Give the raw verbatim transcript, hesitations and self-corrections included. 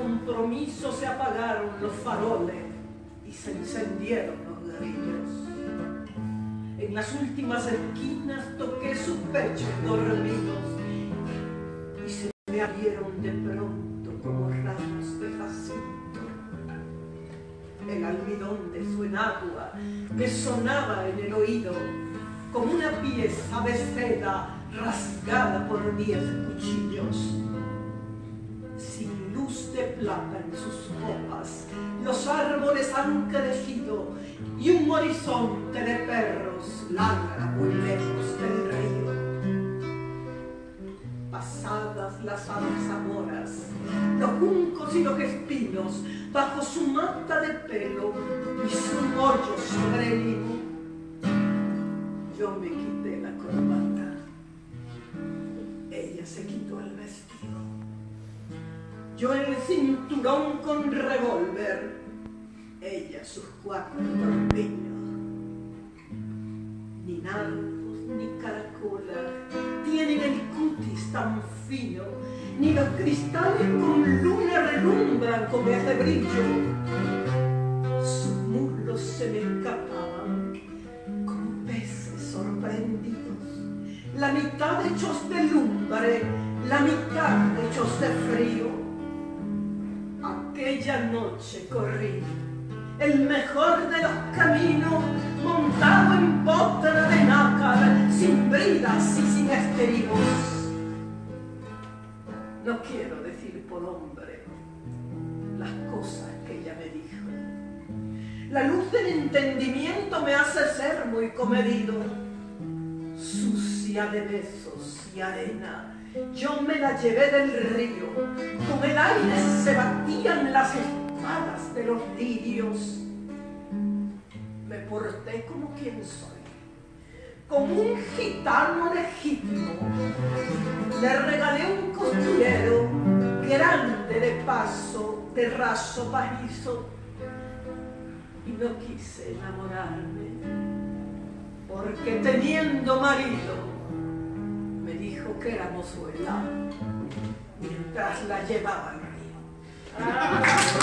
compromiso se apagaron los faroles y se encendieron los grillos. En las últimas esquinas toqué sus pechos dormidos y se me abrieron de pronto como ramos de jacinto. El almidón de su enagua me sonaba en el oído como una pieza de seda rasgada por diez cuchillos. Sin luz de plata en sus copas, los árboles han crecido y un horizonte de perros ladra muy lejos del río. Pasadas las zarzamoras, los juncos y los espinos, bajo su mata de pelo y su mollo sobre el hilo, yo me quité la corbata. Ella se quitó el vestido. Yo el cinturón con revólver, ella sus cuatro torpeños. Ni nardos ni caracolas tienen el cutis tan fino, ni los cristales con luna relumbran con ese brillo. Sus muslos se me escapaban como peces sorprendidos, la mitad hechos de lumbre, la mitad hechos de frío. Aquella noche corrí el mejor de los caminos, montado en potra de nácar, sin bridas y sin estribos. No quiero decir por hombre las cosas que ella me dijo. La luz del entendimiento me hace ser muy comedido. Sucia de besos y arena, yo me la llevé del río. Con el aire se batían las espadas de los lirios. Me porté como quien soy, como un gitano legítimo. Le regalé un costurero grande de paso, de raso pajizo, y no quise enamorarme, porque teniendo marido me dijo que era mozuela mientras la llevaba al río.